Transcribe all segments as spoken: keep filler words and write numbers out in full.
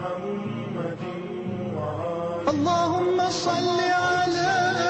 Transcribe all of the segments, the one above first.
اللهم صل على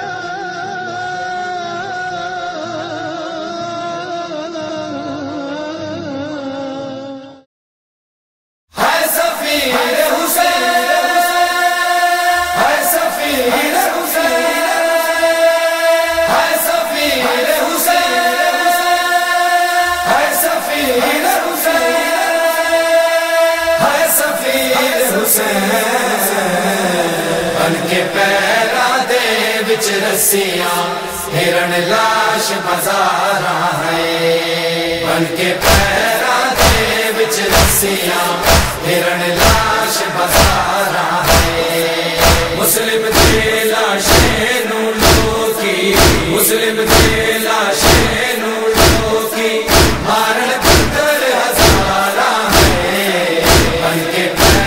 بن کے پیراں دے وچ رسیاں ہرن لاش بازاراں ہے بن کے پیراں دے وچ رسیاں ہرن لاش بازاراں ہے مسلم دی لاشیں نوں لوکی مسلم دی لاشیں نوں لوکی مارن پتر ہزاراں ہے بن کے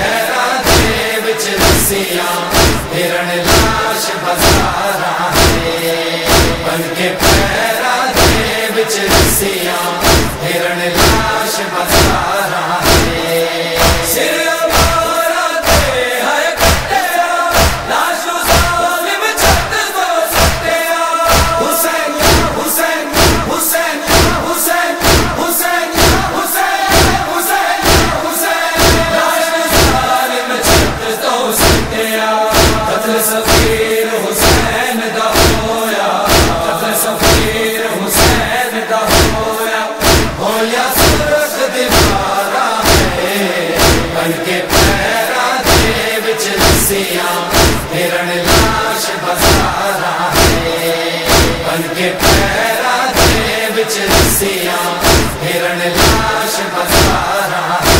ہرن لاش بازاراں ہے بن کے پیراں دے وچ رسیاں ہرن لاش بازاراں ہے سر مارا تے ہے کٹیا لاش ظالم چھت تو سٹیا حسین یا حسین حسین یا حسین حسین یا حسین حسین یا حسین لاش ظالم چھت تو سٹیا قتل سفیر حسین دا ہویا قتل سفیر حسین دا ہویا ہویا سرخ دیوارا ہے بن کے پیراں دے وچ رسیاں ہرن لاش بازاراں ہے بن کے پیراں دے وچ رسیاں ہرن لاش بازاراں ہے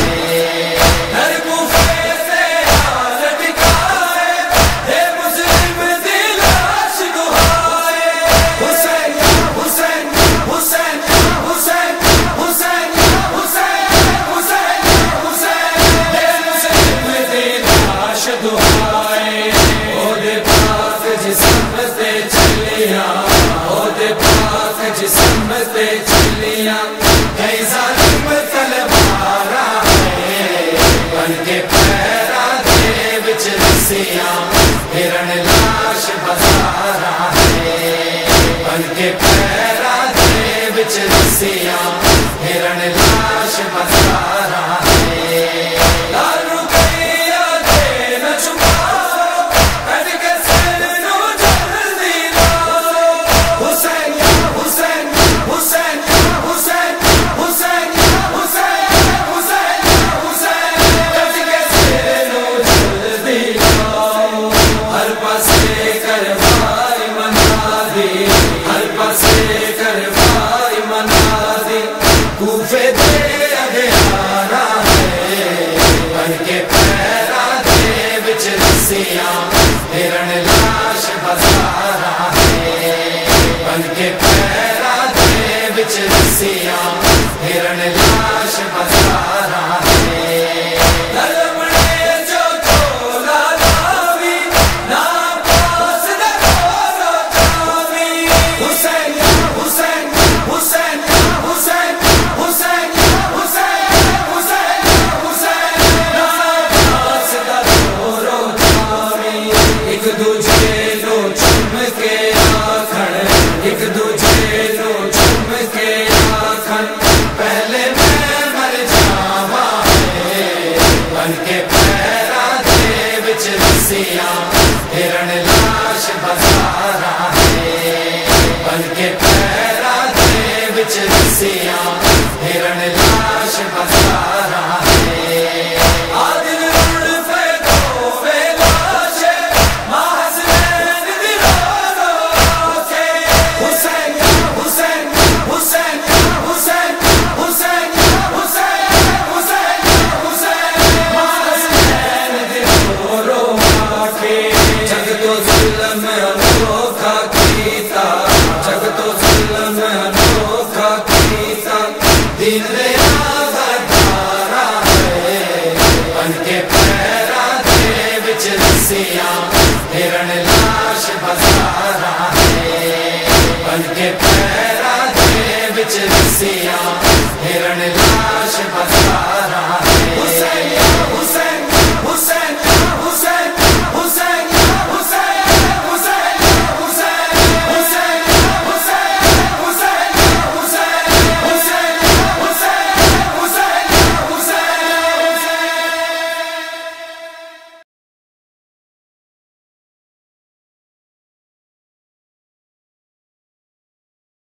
جسم تے چلیاں کئی ظالم تلواراں ہے بن کے پیراں دے وچ رسیاں ہرن لاش بازاراں ہے بن کے پیراں دے وچ رسیاں ہرن لاش بازاراں ہے ہرن لاش بازاراں ہے بن کے پیراں دے وچ رسیاں ہرن لاش بازاراں ہے ایک دوجے نو چم کے آکھن ایک دوجے نو چم کے آکھن پہلے میں مر جاواں بن کے